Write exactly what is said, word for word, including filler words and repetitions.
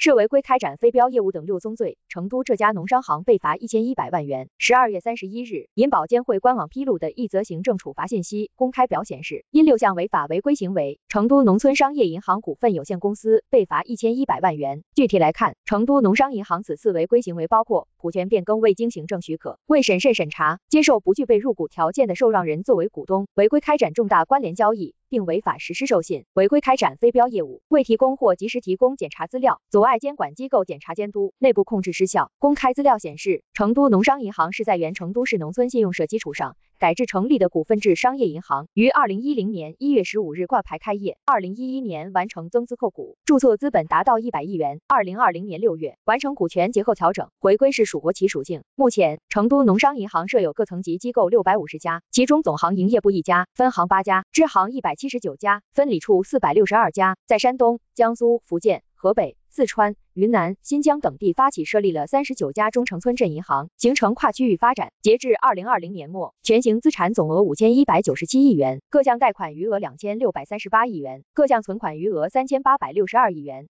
涉违规开展非标业务等六宗罪，成都这家农商行被罚一千一百万元。十二月三十一日，银保监会官网披露的一则行政处罚信息公开表显示，因六项违法违规行为，成都农村商业银行股份有限公司被罚一千一百万元。具体来看，成都农商银行此次违规行为包括股权变更未经行政许可、未审慎审查、接受不具备入股条件的受让人作为股东、违规开展重大关联交易，并违法实施授信、违规开展非标业务、未提供或及时提供检查资料、阻碍监管机构检查监督、内部控制失效。公开资料显示，成都农商银行是在原成都市农村信用社基础上改制成立的股份制商业银行，于二零一零年一月十五日挂牌开业，二零一一年完成增资扣股，注册资本达到一百亿元，二零二零年六月完成股权结构调整，回归是属国企属性。目前，成都农商银行设有各层级机构六百五十家，其中总行营业部一家，分行八家，支行一百七十九家，分理处四百六十二家，在山东、江苏、福建、河北、四川、云南、新疆等地发起设立了三十九家中城村镇银行，形成跨区域发展。截至二零二零年末，全行资产总额五千一百九十七亿元，各项贷款余额两千六百三十八亿元，各项存款余额三千八百六十二亿元。